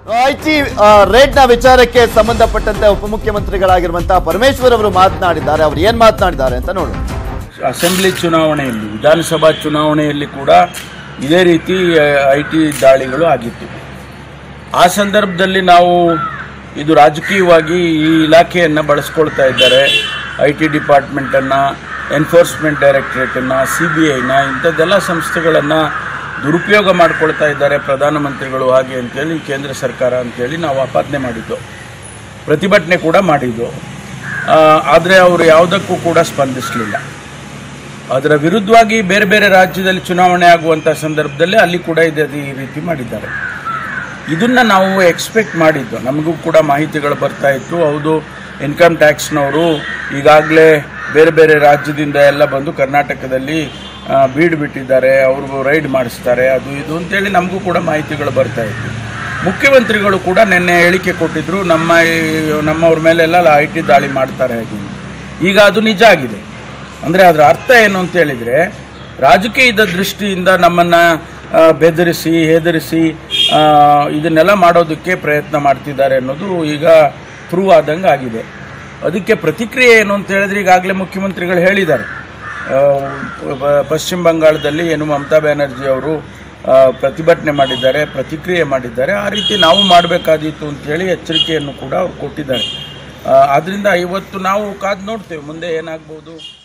IT ರೇಟ್ನ ವಿಚಾರಕ್ಕೆ ಸಂಬಂಧಪಟ್ಟಂತೆ ಉಪಮುಖ್ಯಮಂತ್ರಿಗಳಾಗಿರುವಂತಹ ಪರಮೇಶ್ವರ್ ಅವರು ಮಾತನಾಡಿದ್ದಾರೆ. ಅವರು ಏನ್ ಮಾತನಾಡಿದ್ದಾರೆ ಅಂತ ನೋಡೋಣ. ಅಸೆಂಬ್ಲಿ ಚುನಾವಣೆಯಲ್ಲಿ, ವಿಧಾನಸಭಾ ಚುನಾವಣೆಯಲ್ಲಿ ಕೂಡ ಇದೇ ರೀತಿ ಐಟಿ ದಾಳಿಗಳು ಆಗಿತ್ತು. ಆ ಸಂದರ್ಭದಲ್ಲಿ ನಾವು ಇದು ರಾಜಕೀಯವಾಗಿ ಈ ಇಲಾಖೆಯನ್ನು ಬಳಸ್ಕೊಳ್ತಾ ಇದ್ದಾರೆ. ಐಟಿ ಡಿಪಾರ್ಟ್ಮೆಂಟನ್ನು, ಎನ್ಫೋರ್ಸ್ಮೆಂಟ್ ಡೈರೆಕ್ಟರೇಟನ್ನು, CBIನ ಇಂಥದ್ದೆಲ್ಲ ಸಂಸ್ಥೆಗಳನ್ನು ದುರುಪಯೋಗ ಮಾಡಿಕೊಳ್ತಾ ಇದ್ದಾರೆ ಪ್ರಧಾನಮಂತ್ರಿಗಳು ಹಾಗೆ ಅಂತೇಳಿ ಕೇಂದ್ರ ಸರ್ಕಾರ ಅಂತೇಳಿ ನಾವು ಆಪಾದನೆ ಮಾಡಿದ್ದು, ಪ್ರತಿಭಟನೆ ಕೂಡ ಮಾಡಿದ್ದು. ಆದರೆ ಅವರು ಯಾವುದಕ್ಕೂ ಕೂಡ ಸ್ಪಂದಿಸಲಿಲ್ಲ. ಅದರ ವಿರುದ್ಧವಾಗಿ ಬೇರೆ ಬೇರೆ ರಾಜ್ಯದಲ್ಲಿ ಚುನಾವಣೆ ಆಗುವಂಥ ಸಂದರ್ಭದಲ್ಲಿ ಅಲ್ಲಿ ಕೂಡ ಈ ರೀತಿ ಮಾಡಿದ್ದಾರೆ. ಇದನ್ನು ನಾವು ಎಕ್ಸ್ಪೆಕ್ಟ್ ಮಾಡಿದ್ದು. ನಮಗೂ ಕೂಡ ಮಾಹಿತಿಗಳು ಬರ್ತಾ ಇತ್ತು. ಹೌದು, ಇನ್ಕಮ್ ಟ್ಯಾಕ್ಸ್ನವರು ಈಗಾಗಲೇ ಬೇರೆ ಬೇರೆ ರಾಜ್ಯದಿಂದ ಎಲ್ಲ ಬಂದು ಕರ್ನಾಟಕದಲ್ಲಿ ಬೀಡು ಬಿಟ್ಟಿದ್ದಾರೆ, ಅವ್ರಿಗೂ ರೈಡ್ ಮಾಡಿಸ್ತಾರೆ, ಅದು ಇದು ಅಂತೇಳಿ ನಮಗೂ ಕೂಡ ಮಾಹಿತಿಗಳು ಬರ್ತಾ ಇತ್ತು. ಮುಖ್ಯಮಂತ್ರಿಗಳು ಕೂಡ ನಿನ್ನೆ ಹೇಳಿಕೆ ಕೊಟ್ಟಿದ್ರು, ನಮ್ಮವ್ರ ಮೇಲೆಲ್ಲ ಐಟಿ ದಾಳಿ ಮಾಡ್ತಾರೆ ಹಾಗೆ. ಈಗ ಅದು ನಿಜ ಆಗಿದೆ. ಅಂದರೆ ಅದರ ಅರ್ಥ ಏನು ಅಂತ ಹೇಳಿದರೆ, ರಾಜಕೀಯದ ದೃಷ್ಟಿಯಿಂದ ನಮ್ಮನ್ನು ಬೆದರಿಸಿ ಹೆದರಿಸಿ ಇದನ್ನೆಲ್ಲ ಮಾಡೋದಕ್ಕೆ ಪ್ರಯತ್ನ ಮಾಡ್ತಿದ್ದಾರೆ ಅನ್ನೋದು ಈಗ ಪ್ರೂವ್ ಆದಂಗೆ ಆಗಿದೆ. ಅದಕ್ಕೆ ಪ್ರತಿಕ್ರಿಯೆ ಏನು ಅಂತ ಹೇಳಿದ್ರೆ, ಈಗಾಗಲೇ ಮುಖ್ಯಮಂತ್ರಿಗಳು ಹೇಳಿದ್ದಾರೆ. ಪಶ್ಚಿಮ ಬಂಗಾಳದಲ್ಲಿ ಏನು ಮಮತಾ ಬ್ಯಾನರ್ಜಿ ಅವರು ಪ್ರತಿಭಟನೆ ಮಾಡಿದ್ದಾರೆ, ಪ್ರತಿಕ್ರಿಯೆ ಮಾಡಿದ್ದಾರೆ. ಆ ರೀತಿ ನಾವು ಮಾಡಬೇಕಾದೀತು ಅಂತೇಳಿ ಎಚ್ಚರಿಕೆಯನ್ನು ಕೂಡ ಅವ್ರು ಕೊಟ್ಟಿದ್ದಾರೆ. ಆದ್ದರಿಂದ ಇವತ್ತು ನಾವು ಕಾದು ನೋಡ್ತೇವೆ ಮುಂದೆ ಏನಾಗ್ಬೋದು.